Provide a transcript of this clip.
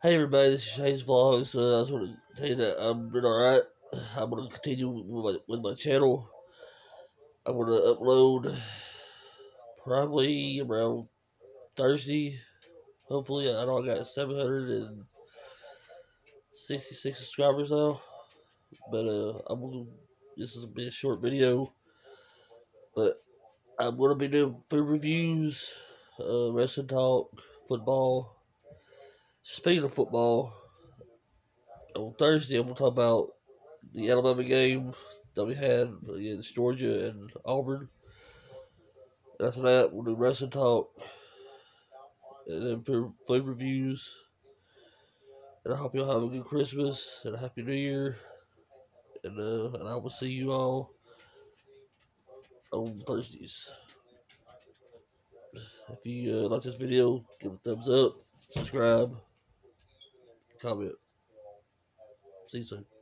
Hey everybody, this is Shane's Vlogs. I just want to tell you that I'm doing alright. I'm going to continue with my channel. I'm going to upload probably around Thursday. Hopefully, I know I got 766 subscribers now. But this is be a short video. But I'm going to be doing food reviews, wrestling talk, football. Speaking of football, on Thursday I'm going to talk about the Alabama game that we had against Georgia and Auburn. After that, we'll do wrestling talk and then for food reviews. And I hope y'all have a good Christmas and a Happy New Year. And I will see you all on Thursdays. If you like this video, give it a thumbs up, subscribe, comment. See you soon.